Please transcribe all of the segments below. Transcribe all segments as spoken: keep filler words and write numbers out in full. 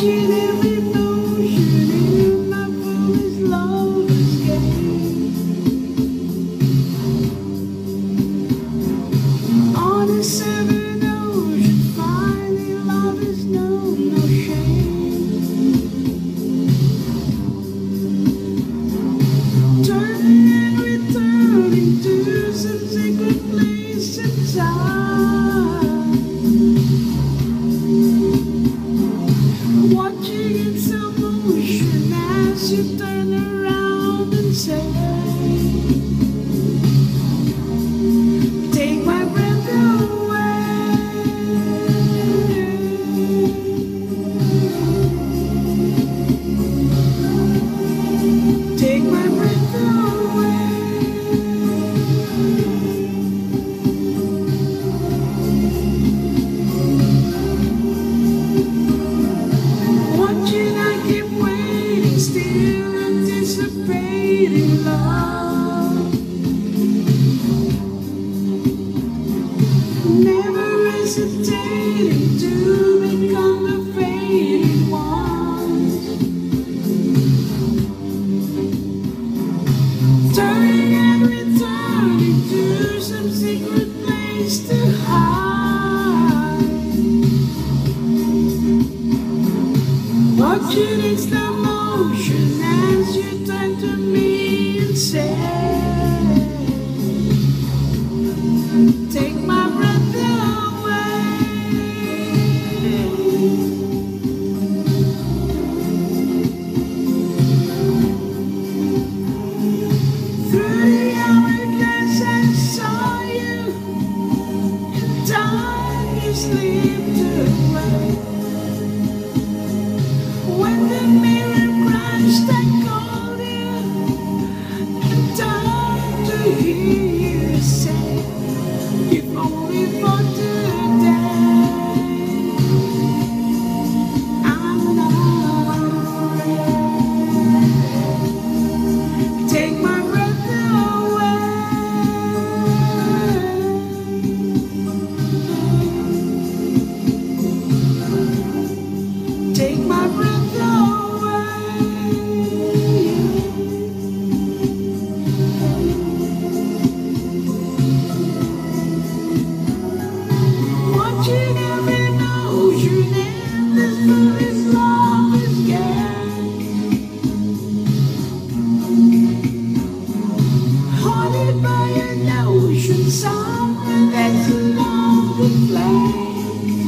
Watching every motion in my foolish lover's game. On a seven ocean, finding lovers know no shame. Turning and returning to some secret place inside. Watching in slow motion as you turn around and say, take my breath away. Take my breath away. Watching, I keep waiting, still anticipating love. Never hesitating to become the fading ones. Turning and returning to some secret place to hide. Watching in slow motion as you turn to me and say, take my breath away. Through the hourglass I saw you, and time you slipped away. When the mirror crashed, I called you and tried to hear you say, if only for today, I'm not afraid. Take my breath away. Take my breath away. Watching every motion in this foolish lover's game. Haunted by a notion, something that's along the flame.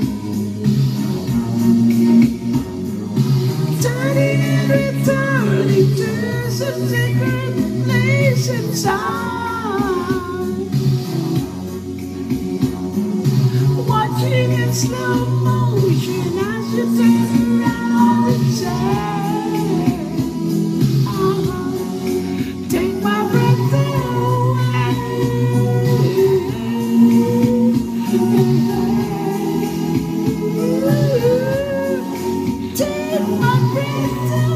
Turning and returning to some secret place inside. Watching in slow motion as you turn around and say, uh-huh, take my breath away. Take my breath away.